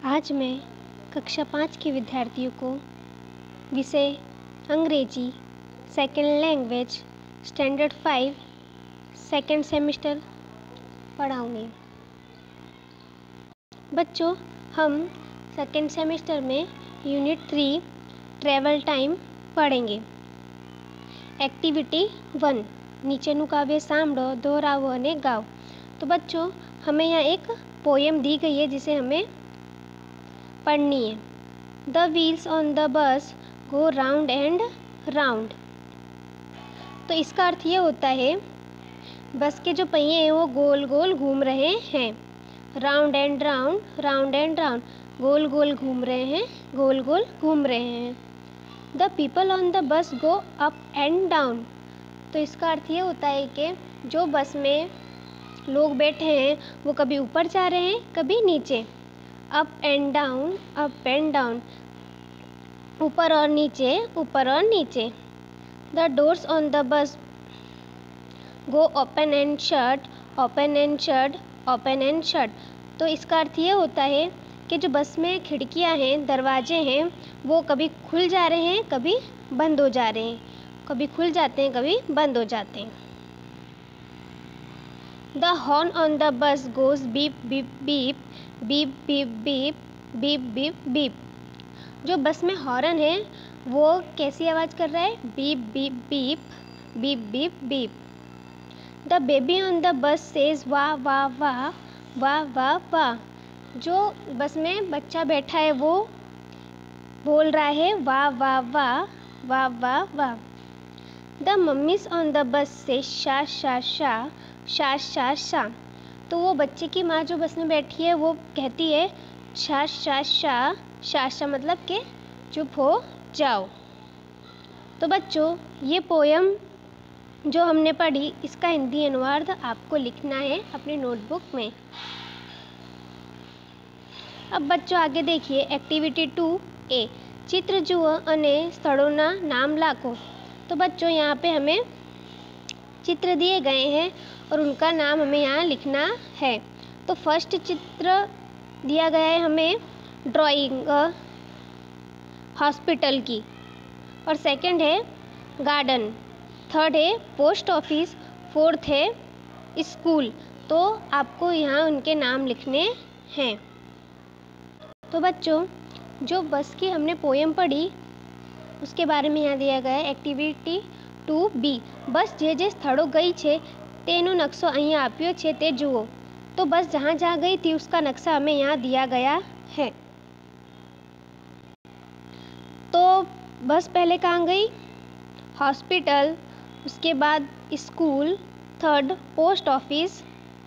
आज मैं कक्षा 5 के विद्यार्थियों को विषय अंग्रेजी second language standard 5 second semester पढ़ाऊँगी। बच्चों, हम सेकेंड सेमेस्टर में यूनिट 3 ट्रैवल टाइम पढ़ेंगे। एक्टिविटी 1 नीचेનું કાવ્ય સાંભળો, दोहराओ અને गाओ। तो बच्चों, हमें यहाँ एक पोएम दी गई है जिसे हमें पढ़नी है। The wheels on the bus go round and round. तो इसका अर्थ ये होता है बस के जो पहिए हैं वो गोल गोल घूम रहे हैं। Round and round, round and round, गोल गोल घूम रहे हैं, गोल गोल घूम रहे हैं। The people on the bus go up and down. तो इसका अर्थ ये होता है कि जो बस में लोग बैठे हैं वो कभी ऊपर जा रहे हैं, कभी नीचे। Up and down, up and down, ऊपर और नीचे, ऊपर और नीचे। The doors on the bus go open and shut, open and shut, open and shut. तो इसका अर्थ ये होता है कि जो बस में खिड़कियां हैं, दरवाजे हैं, वो कभी खुल जा रहे हैं, कभी बंद हो जा रहे हैं, कभी खुल जाते हैं, कभी बंद हो जाते हैं। The horn on the bus goes beep beep beep, beep beep beep, beep beep beep. जो बस में हॉर्न है वो कैसी आवाज़ कर रहा है? Beep beep beep, beep beep beep. The baby on the bus says wah wah wah, wah wah वाह। जो बस में बच्चा बैठा है वो बोल रहा है वाह वाह वाह, वाह वाह वाह। द मम्मीज ऑन द बस से शा शा शा, शा शा शा। तो वो बच्चे की माँ जो बस में बैठी है वो कहती है शा शा शा, शा शा मतलब कि चुप हो जाओ। तो बच्चों, ये पोयम जो हमने पढ़ी इसका हिंदी अनुवाद आपको लिखना है अपनी नोटबुक में। अब बच्चों आगे देखिए एक्टिविटी 2A चित्र जुओ अने स्थलोना नाम लाखो। तो बच्चों यहाँ पे हमें चित्र दिए गए हैं और उनका नाम हमें यहाँ लिखना है। तो फर्स्ट चित्र दिया गया है हमें ड्राइंग हॉस्पिटल की, और सेकंड है गार्डन, थर्ड है पोस्ट ऑफिस, फोर्थ है स्कूल। तो आपको यहाँ उनके नाम लिखने हैं। तो बच्चों, जो बस की हमने पोएम पढ़ी उसके बारे में यहाँ दिया गया है एक्टिविटी 2B। बस जे जे स्थળો गई છે તેનો નકશો અહીંયા આપ્યો છે તે જુઓ। तो बस जहाँ जहाँ गई थी उसका नक्शा हमें यहाँ दिया गया है। तो बस पहले कहाँ गई? हॉस्पिटल, उसके बाद school, third post office,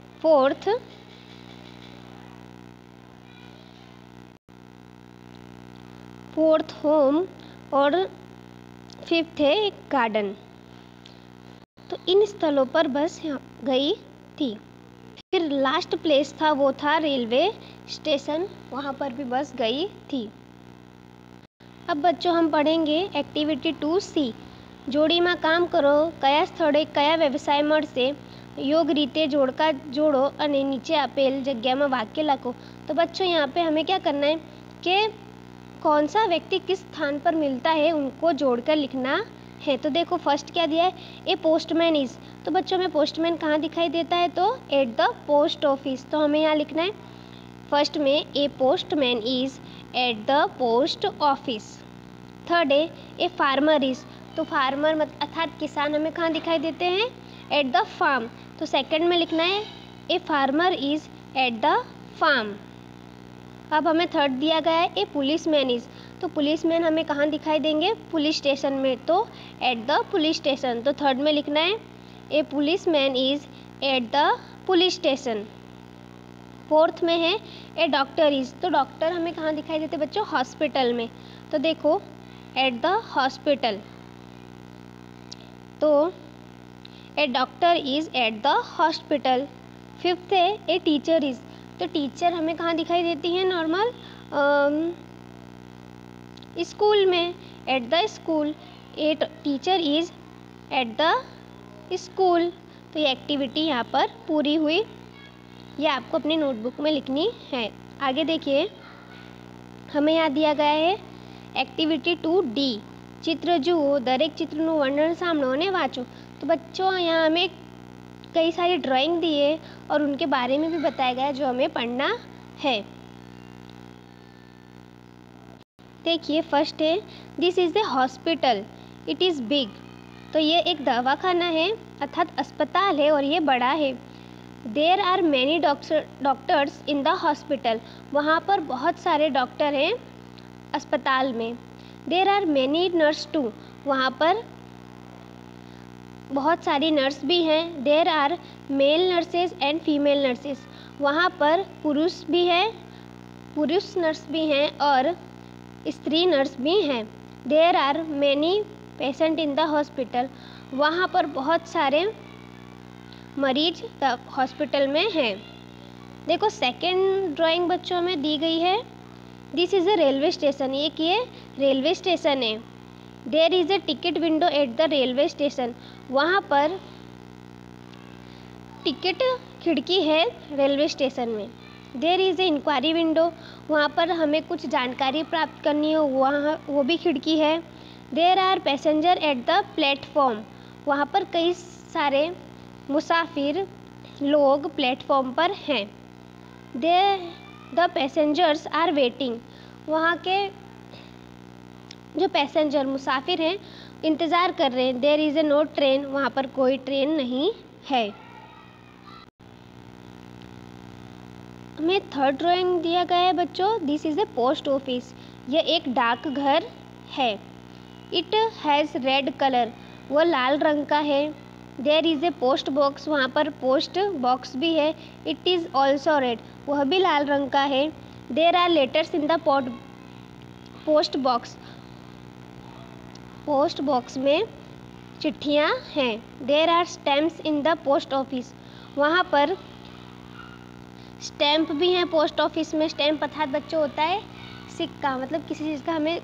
fourth home और फिफ्थ है गार्डन। तो इन स्थलों पर बस गई थी। फिर लास्ट प्लेस था वो था रेलवे स्टेशन, वहाँ पर भी बस गई थी। अब बच्चों हम पढ़ेंगे एक्टिविटी 2C जोड़ी में काम करो, कया स्थळे कया व्यवसाय मळशे, योग रीते जोड़का जोड़ो और नीचे आपेल जगह में वाक्य लखो। तो बच्चों यहाँ पे हमें क्या करना है कि कौन सा व्यक्ति किस स्थान पर मिलता है उनको जोड़कर लिखना है। तो देखो फर्स्ट क्या दिया है, ए पोस्टमैन इज। तो बच्चों में पोस्टमैन कहाँ दिखाई देता है? तो एट द पोस्ट ऑफिस। तो हमें यहाँ लिखना है फर्स्ट में a postman is at the post office. Third है ए फार्मर इज। तो फार्मर अर्थात किसान हमें कहाँ दिखाई देते हैं? At the farm. तो सेकंड में लिखना है a farmer is at the farm. अब हमें थर्ड दिया गया है ए पुलिस मैन इज। तो पुलिस मैन हमें कहाँ दिखाई देंगे? पुलिस स्टेशन में। तो एट द पुलिस स्टेशन। तो थर्ड में लिखना है a police man is at the police station. Fourth में है ए डॉक्टर इज। तो डॉक्टर हमें कहाँ दिखाई देते बच्चों? हॉस्पिटल में। तो देखो एट द हॉस्पिटल। तो a doctor is at the hospital. Fifth है ए टीचर इज। तो टीचर हमें कहाँ दिखाई देती है? नॉर्मल स्कूल में, at the school. A teacher is at the school. तो ये एक्टिविटी यहाँ पर पूरी हुई। ये आपको अपनी नोटबुक में लिखनी है। आगे देखिए हमें यहाँ दिया गया है एक्टिविटी 2D, चित्र जुओ, दरेक चित्रનું વર્ણન સાંભળો અને વાંચો। तो बच्चों यहाँ हमें कई सारी ड्राइंग दी है और उनके बारे में भी बताया गया है जो हमें पढ़ना है। देखिए फर्स्ट है this is a hospital, it is big. तो ये एक दवाखाना है अर्थात अस्पताल है और ये बड़ा है। There are many doctors in the hospital, वहाँ पर बहुत सारे डॉक्टर हैं अस्पताल में। There are many nurse too, वहाँ पर बहुत सारी नर्स भी हैं। There are male nurses and female nurses, वहाँ पर पुरुष भी हैं, पुरुष नर्स भी हैं और स्त्री नर्स भी हैं। There are many patient in the hospital, वहाँ पर बहुत सारे मरीज हॉस्पिटल में हैं। देखो सेकंड ड्राइंग बच्चों में दी गई है, this is a railway station, ये रेलवे स्टेशन है। There is a ticket window at the railway station, वहाँ पर टिकट खिड़की है रेलवे स्टेशन में। There is a enquiry window, वहाँ पर हमें कुछ जानकारी प्राप्त करनी हो वहाँ वो भी खिड़की है। There are passenger at the platform, वहाँ पर कई सारे मुसाफिर लोग प्लेटफॉर्म पर हैं। द पैसेंजर्स आर वेटिंग, वहाँ के जो पैसेंजर मुसाफिर हैं इंतज़ार कर रहे हैं। There is a no train, वहाँ पर कोई ट्रेन नहीं है। हमें थर्ड ड्राइंग दिया गया है बच्चों, this is a post office, यह एक डाकघर है। इट हैज़ रेड कलर, वह लाल रंग का है। There is a post box, वहाँ पर पोस्ट बॉक्स भी है। इट इज़ ऑल्सो रेड, वह भी लाल रंग का है। There are letters in the post box, post box में चिट्ठियाँ हैं। There are stamps in the post office, वहाँ पर स्टैम्प भी हैं पोस्ट ऑफिस में। स्टैम्प अर्थात बच्चों होता है सिक्का, मतलब किसी चीज़ का हमें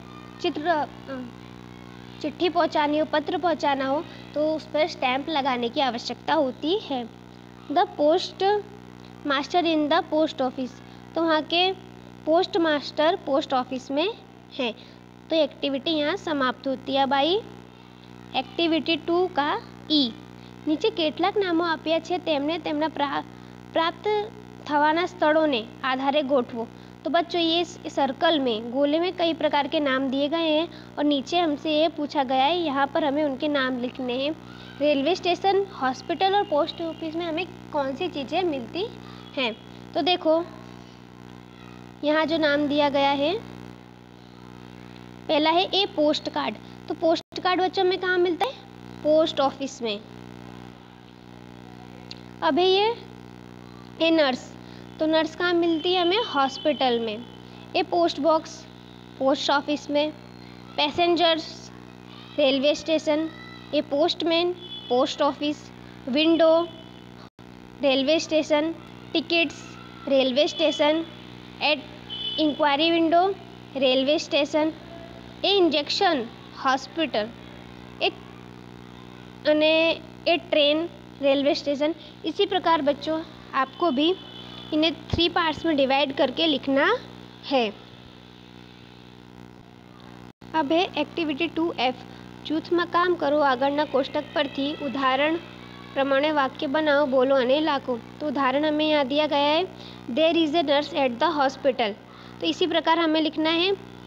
चिट्ठी पहुंचानी हो, पत्र पहुंचाना हो तो उस पर स्टैम्प लगाने की आवश्यकता होती है। The post master in the post office, तो वहाँ के पोस्ट मास्टर पोस्ट ऑफिस में हैं। तो एक्टिविटी यहाँ समाप्त होती है। भाई एक्टिविटी 2 का ई, નીચે કેટલાક નામો આપ્યા છે તેમને તેમના प्राप्त થવાના સ્થળોને આધારે ગોઠવો। तो बच्चों ये सर्कल में गोले में कई प्रकार के नाम दिए गए हैं और नीचे हमसे ये पूछा गया है यहाँ पर हमें उनके नाम लिखने हैं। रेलवे स्टेशन, हॉस्पिटल और पोस्ट ऑफिस में हमें कौन सी चीज़ें मिलती हैं। तो देखो यहाँ जो नाम दिया गया है पहला है ए पोस्ट कार्ड। तो पोस्ट कार्ड बच्चों में कहाँ मिलता है? पोस्ट ऑफिस में। अब है ये ए नर्स, तो नर्स कहाँ मिलती है हमें? हॉस्पिटल में। A post box post office में। Passengers railway station. A postman post office. Window railway station. Tickets railway station. At enquiry window railway station. A injection hospital. A train railway station. इसी प्रकार बच्चों आपको भी इन्हें 3 parts में divide करके लिखना है। अब है एक्टिविटी 2F, જૂથમાં કામ કરો, આગળના કોષ્ટક પરથી ઉદાહરણ પ્રમાણે વાક્ય બનાવો, બોલો અને લખો। तो उदाहरण हमें यहाँ दिया गया है, there is a nurse at the hospital. तो इसी प्रकार हमें लिखना है।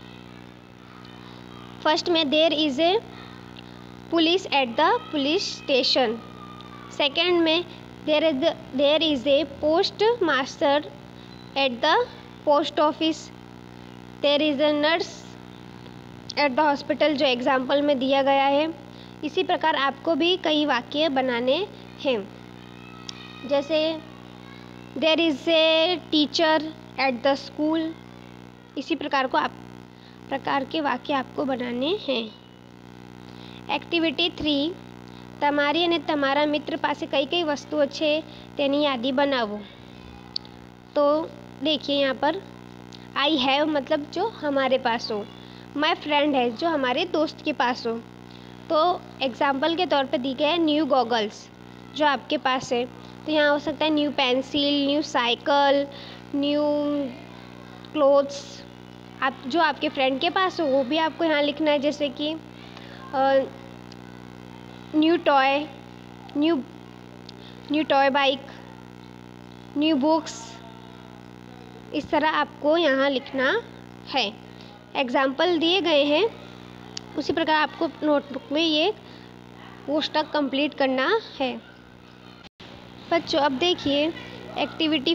फर्स्ट में there is a police at the police station. Second में there is a post master at the post office. There is a nurse at the hospital, जो example में दिया गया है। इसी प्रकार आपको भी कई वाक्य बनाने हैं, जैसे there is a teacher at the school. इसी प्रकार के वाक्य आपको बनाने हैं। एक्टिविटी 3, તમારી અને તમારા મિત્ર પાસે કઈ કઈ વસ્તુઓ છે તેની યાદી બનાવો। तो देखिए यहाँ पर आई हैव मतलब जो हमारे पास हो, माय फ्रेंड है जो हमारे दोस्त के पास हो। तो एग्जाम्पल के तौर पे दी गया है न्यू गॉगल्स जो आपके पास है। तो यहाँ हो सकता है new pencil, new cycle, new clothes, आप जो आपके फ्रेंड के पास हो वो भी आपको यहाँ लिखना है, जैसे कि new toy, new toy bike, new books, इस तरह आपको यहाँ लिखना है। एग्जाम्पल दिए गए हैं, उसी प्रकार आपको नोटबुक में ये पोस्टक कंप्लीट करना है। बच्चों अब देखिए एक्टिविटी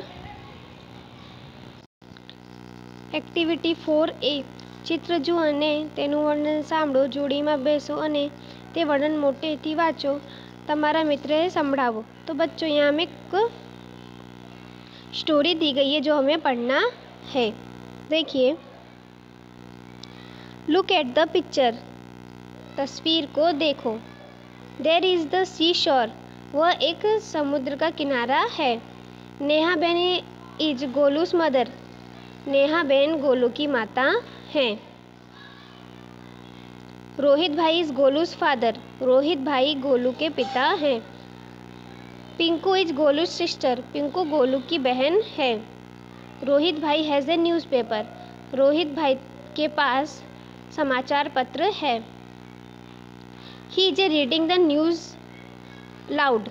4A ચિત્ર જુઓ અને તેનું વર્ણન સાંભળો, જોડીમાં બેસો અને તે વર્ણન મોટેથી વાંચો, તમારા મિત્રને સંભળાવો। तो बच्चों यहाँ हमें एक स्टोरी दी गई है जो हमें पढ़ना है। देखिए, लुक एट द पिक्चर, तस्वीर को देखो। देयर इज़ द सी शोर, वह एक समुद्र का किनारा है। नेहा बेन इज गोलूस मदर, नेहा बेन गोलू की माता हैं। रोहित भाई इज गोलूस फादर, रोहित भाई गोलू के पिता हैं। पिंकू इज गोलूस सिस्टर, पिंकू गोलू की बहन है। Rohit bhai has a newspaper, Rohit भाई के पास समाचार पत्र है। He is reading the news loud,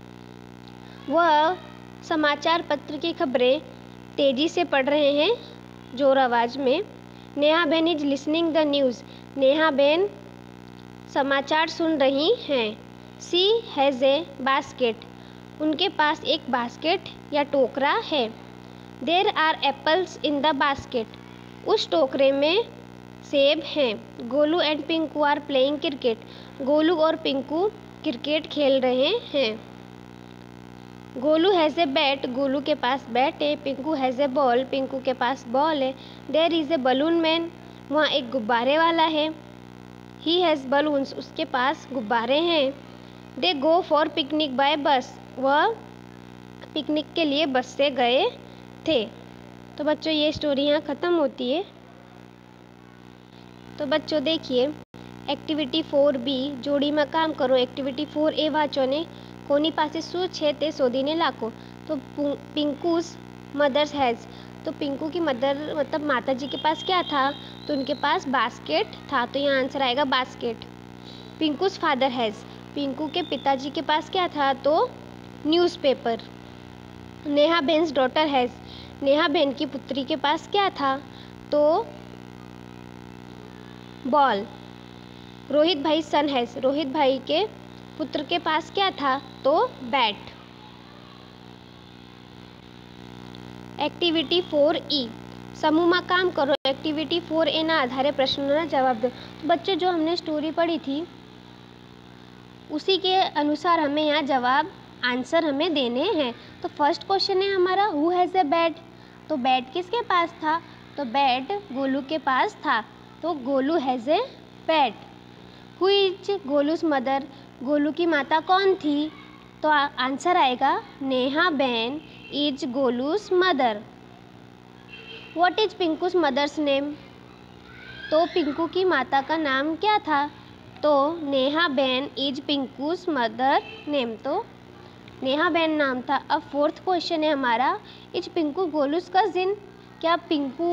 वह समाचार पत्र की खबरें तेजी से पढ़ रहे हैं जोर आवाज़ में। Neha ben is listening the news, Neha ben समाचार सुन रही हैं। सी हैज़ ए बास्केट, उनके पास एक बास्केट या टोकरा है। There are apples in the basket, उस टोकरे में सेब हैं। Golu and Pinku are playing cricket, Golu और पिंकू क्रिकेट खेल रहे हैं। Golu has a bat, Golu के पास बैट है। Pinku has a ball, Pinku के पास बॉल है। There is a balloon man, वहाँ एक गुब्बारे वाला है। ही हैज़ बलून्स, उसके पास गुब्बारे हैं। They go for picnic by bus, वह पिकनिक के लिए बस से गए थे। तो बच्चों ये स्टोरी यहाँ ख़त्म होती है। तो बच्चों देखिए एक्टिविटी 4B જોડીમાં કામ કરો। एक्टिविटी 4A વાંચોને કોની પાસે શું છે તે શોધીને લાખો। तो पिंकूस मदर्स हैज़, तो पिंकू की मदर मतलब माता जी के पास क्या था, तो उनके पास बास्केट था, तो यहाँ आंसर आएगा basket. Pinku's father has, Pinku के पिताजी के पास क्या था, तो न्यूज़पेपर। नेहा बेन्स डॉटर हैज़, नेहा बेन की पुत्री के पास क्या था, तो बॉल। रोहित भाई सन हैज़, रोहित भाई के पुत्र के पास क्या था, तो बैट। एक्टिविटी 4E समूहમાં કામ કરો। एक्टिविटी 4A ના આધારે પ્રશ્નોના જવાબ દો। तो बच्चों जो हमने स्टोरी पढ़ी थी उसी के अनुसार हमें यहाँ जवाब आंसर हमें देने हैं। तो फर्स्ट क्वेश्चन है हमारा हु हैज़ ए बैट, तो बैट किसके पास था, तो बैट गोलू के पास था, तो Golu has a bat. Who is Golu's mother, Golu की माता कौन थी, तो आंसर आएगा Neha ben is Golu's mother. What is Pinku's mother's name, तो पिंकू की माता का नाम क्या था, तो Neha ben is Pinku's mother name, तो नेहा बेन नाम था। अब फोर्थ क्वेश्चन है हमारा इज पिंकू गोलूस कजिन, क्या पिंकू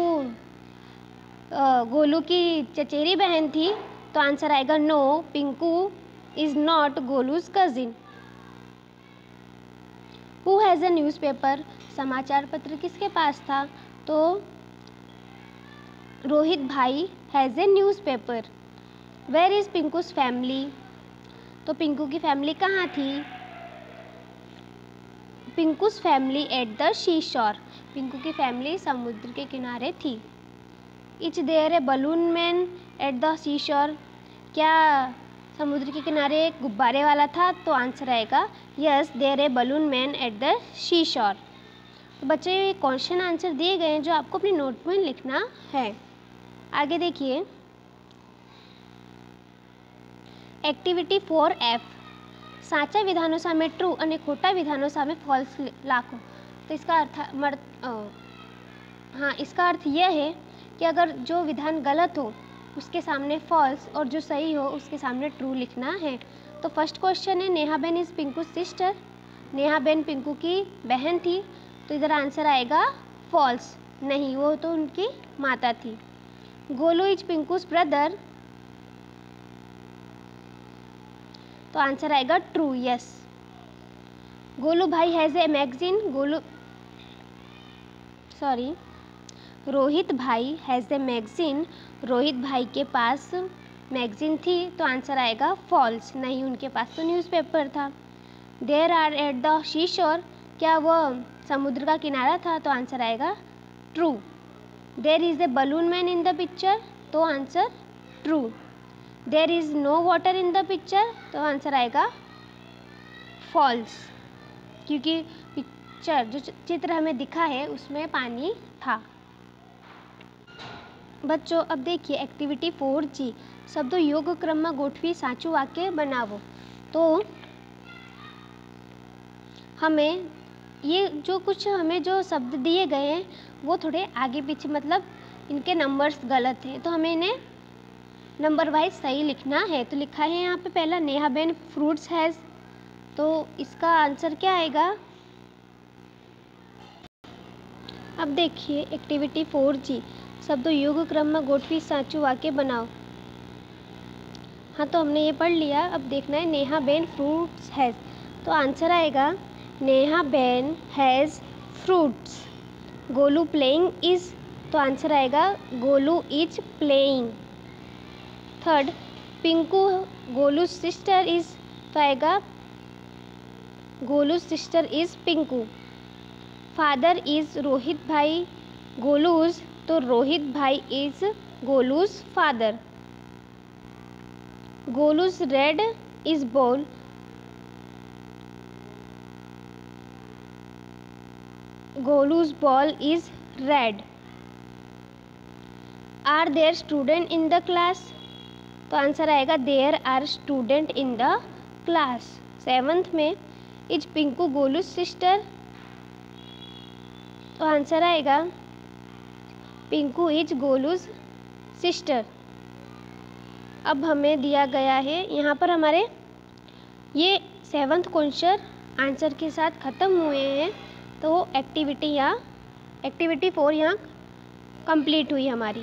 गोलू की चचेरी बहन थी, तो आंसर आएगा no, Pinku is not Golu's cousin. Who has a newspaper, समाचार पत्र किसके पास था, तो Rohit bhai has a newspaper. Where is Pinku's family, तो पिंकू की फैमिली कहाँ थी, Pinku's family at the sea shore, Pinku की फैमिली समुद्र के किनारे थी। Is there a balloon man at the sea shore, क्या समुद्र के किनारे एक गुब्बारे वाला था, तो आंसर आएगा yes there a balloon man at the sea shore. तो बच्चे ये क्वेश्चन आंसर दिए गए हैं जो आपको अपनी नोट में लिखना है। आगे देखिए एक्टिविटी 4F साचा विधानों सामे ट्रू और खोटा विधानों सामे फॉल्स लाखो। तो इसका अर्थ यह है कि अगर जो विधान गलत हो उसके सामने फॉल्स और जो सही हो उसके सामने ट्रू लिखना है। तो फर्स्ट क्वेश्चन है नेहा बेन इज पिंकू सिस्टर, नेहा बेन पिंकू की बहन थी, तो इधर आंसर आएगा फॉल्स। नहीं, वो तो उनकी माता थी। गोलू इज पिंकूज ब्रदर, तो आंसर आएगा true, yes. Golu bhai has a magazine, Rohit bhai has a magazine, Rohit भाई के पास मैगजीन थी, तो आंसर आएगा फॉल्स, नहीं, उनके पास तो न्यूज़पेपर था। There are at the seashore, क्या वो समुद्र का किनारा था, तो आंसर आएगा true. There is a balloon man in the picture, तो answer true. There is no water in the picture, तो आंसर आएगा फॉल्स, क्योंकि पिक्चर जो चित्र हमें दिखा है उसमें पानी था। बच्चों अब देखिए एक्टिविटी 4G, शब्दों योग क्रम में गोठवी साचुं वाक्य बनावो। तो हमें ये जो शब्द दिए गए हैं वो थोड़े आगे पीछे, मतलब इनके नंबर्स गलत हैं, तो हमें इन्हें नंबर वाइज सही लिखना है। तो लिखा है यहाँ पे पहला, नेहा बेन फ्रूट्स हैज़, तो इसका आंसर क्या आएगा। अब देखिए एक्टिविटी 4G, शब्दों योग क्रम में गोठवी साचुं वाक्य बनाओ। हाँ, तो हमने ये पढ़ लिया, अब देखना है नेहा बेन फ्रूट्स हैज़, तो आंसर आएगा Neha ben has fruits. Golu playing is, तो आंसर आएगा Golu is playing. Third, Pinku Golu sister is, तो आएगा Golu sister is Pinku. Father is Rohit bhai Golu's, तो Rohit bhai is Golu's father. Golu's red is ball, Golu's ball is red. Are there student in the class, तो answer आएगा there are student in the class. 7th में is Pinku Golu's sister, तो answer आएगा Pinku is Golu's sister. अब हमें दिया गया है यहाँ पर, हमारे ये 7th क्वेश्चन आंसर के साथ ख़त्म हुए हैं, तो एक्टिविटी 4 यहाँ कंप्लीट हुई हमारी।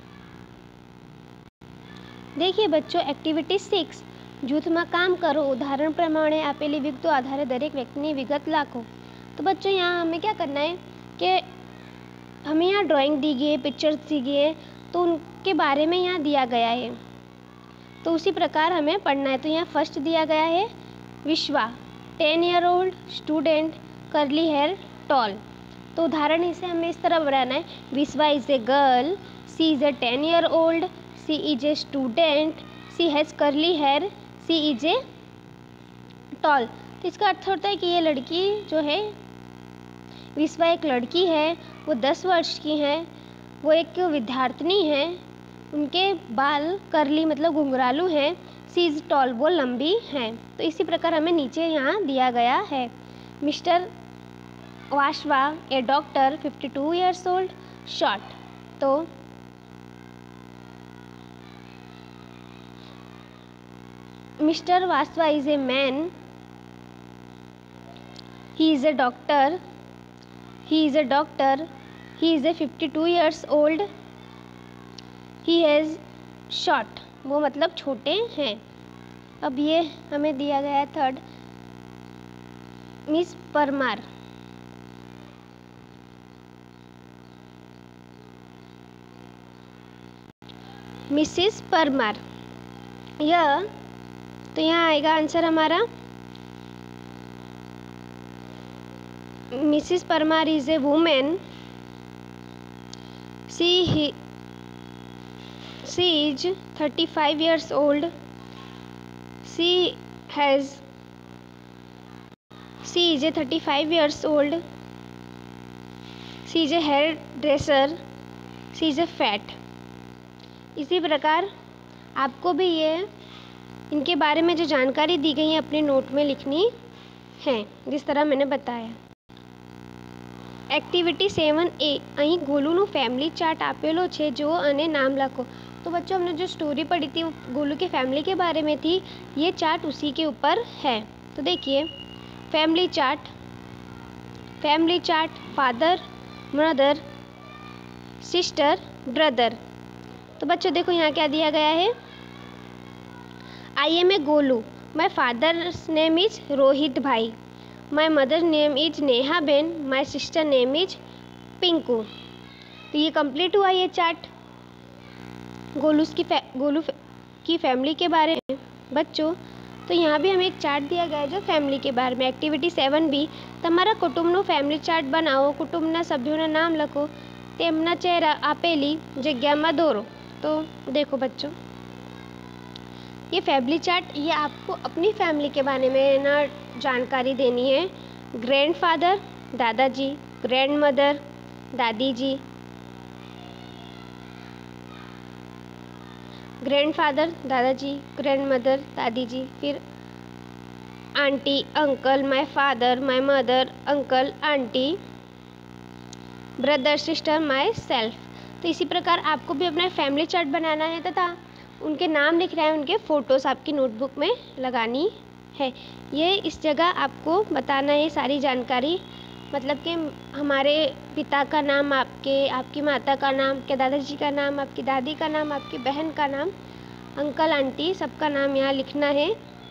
देखिए बच्चों एक्टिविटी 6, જૂથમાં કામ કરો, उदाहरण प्रमाणे આપેલી વિગતો આધારે દરેક વ્યક્તિની વિગત લખો। तो बच्चों यहाँ हमें क्या करना है कि हमें यहाँ ड्राइंग दी गई है, पिक्चर्स दी गई है, तो उनके बारे में यहाँ दिया गया है, तो उसी प्रकार हमें पढ़ना है। तो यहाँ फर्स्ट दिया गया है Vishwa 10 year old student curly hair tall, तो उदाहरण इसे हमें इस तरह बनाना है, Vishwa is a girl, she is a 10 year old, she is a student, she has curly hair, she is a tall. तो इसका अर्थ होता है कि ये लड़की जो है विश्वा एक लड़की है, वो 10 वर्ष की है, वो एक विद्यार्थिनी है, उनके बाल करली मतलब घुंघरालू हैं, सी इज़ टॉल वो लंबी हैं। तो इसी प्रकार हमें नीचे यहाँ दिया गया है mister Washwa a doctor 52 years old short, तो mister Washwa is a man, he is a doctor, he is a doctor, he is a 52 years old, he has short, वो मतलब छोटे हैं। अब ये हमें दिया गया है third, miss Parmar, Mrs Parmar, यह तो यहाँ आएगा आंसर हमारा Mrs. Parmar is a woman. She is 35 years old. She is a 35 years old. She is a hairdresser. She is a fat. इसी प्रकार आपको भी ये इनके बारे में जो जानकारी दी गई है अपने नोट में लिखनी है, जिस तरह मैंने बताया। एक्टिविटी 7A, અહીં ગોલુનું ફેમિલી ચાર્ટ આપેલો છે, જો અને નામ લખો। तो बच्चों हमने जो स्टोरी पढ़ी थी वो गोलू के फैमिली के बारे में थी, ये चार्ट उसी के ऊपर है। तो देखिए family chart, father, mother, sister, brother. तो बच्चों देखो यहाँ क्या दिया गया है, I am a Golu, my father's name is Rohit bhai, my mother name is Neha ben, my sister name is Pinku. तो ये कंप्लीट हुआ ये चार्ट गोलू की फैमिली के बारे में बच्चों। तो यहाँ भी हमें एक चार्ट दिया गया है जो फैमिली के बारे में। एक्टिविटी 7B, તમારા કુટુંબનું ફેમિલી ચાર્ટ બનાવો, કુટુંબના સભ્યોના નામ લખો, તેમના ચહેરા આપેલી જગ્યામાં દોરો। तो देखो बच्चों, ये फैमिली चार्ट, ये आपको अपनी फैमिली के बारे में ना जानकारी देनी है। ग्रैंडफादर दादाजी, ग्रैंडमदर दादी जी, ग्रैंडफादर दादाजी, ग्रैंडमदर दादी जी, फिर aunty, uncle, my father, my mother, uncle, aunty, brother, sister, myself. तो इसी प्रकार आपको भी अपना फैमिली चार्ट बनाना है तथा उनके नाम लिख रहे हैं, उनके फ़ोटोज़ आपकी नोटबुक में लगानी है। ये इस जगह आपको बताना है सारी जानकारी, मतलब कि हमारे पिता का नाम, आपकी माता का नाम, आपके दादाजी का नाम, आपकी दादी का नाम, आपकी बहन का नाम, अंकल आंटी सबका नाम यहाँ लिखना है।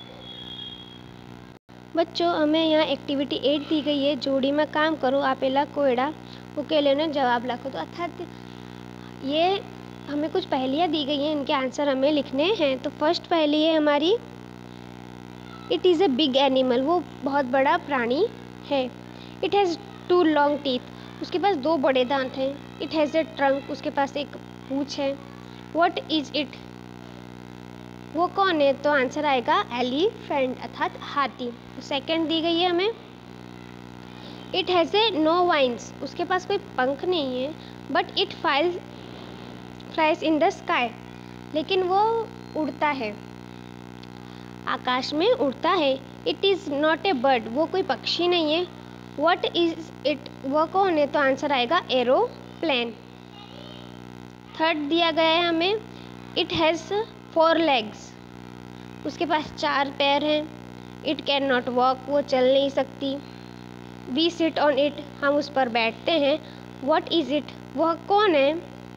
बच्चों हमें यहाँ एक्टिविटी 8 दी गई है, जोड़ी में काम करो, आपेला कोयड़ा उकेले ने जवाब लिखो। तो अर्थात ये हमें कुछ पहेलियाँ दी गई हैं, इनके आंसर हमें लिखने हैं। तो फर्स्ट पहेली है हमारी, it is a big animal, वो बहुत बड़ा प्राणी है। इट हैज़ 2 लॉन्ग टीथ, उसके पास 2 बड़े दांत हैं। इट हैज़ ए ट्रंक, उसके पास एक पूँछ है। व्हाट इज़ इट, वो कौन है? तो आंसर आएगा एलिफेंट अर्थात हाथी। तो सेकंड दी गई है हमें, it has a no wings, उसके पास कोई पंख नहीं है। But it flies in the sky, लेकिन वो उड़ता है, आकाश में उड़ता है। It is not a bird, वो कोई पक्षी नहीं है। व्हाट इज़ इट, वो कौन है? तो आंसर आएगा एरोप्लेन। थर्ड दिया गया है हमें, इट हैज़ 4 legs, उसके पास 4 पैर हैं। इट कैन नॉट वॉक, वो चल नहीं सकती। वी सिट ऑन इट, हम उस पर बैठते हैं। व्हाट इज़ इट, वह कौन है?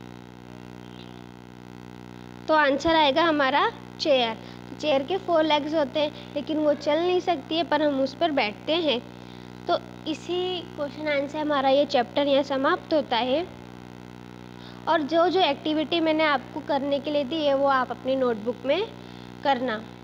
तो आंसर आएगा हमारा चेयर। चेयर के 4 legs होते हैं, लेकिन वो चल नहीं सकती है, पर हम उस पर बैठते हैं। तो इसी क्वेश्चन आंसर हमारा ये चैप्टर यहाँ समाप्त होता है। और जो जो एक्टिविटी मैंने आपको करने के लिए दी है वो आप अपनी नोटबुक में करना।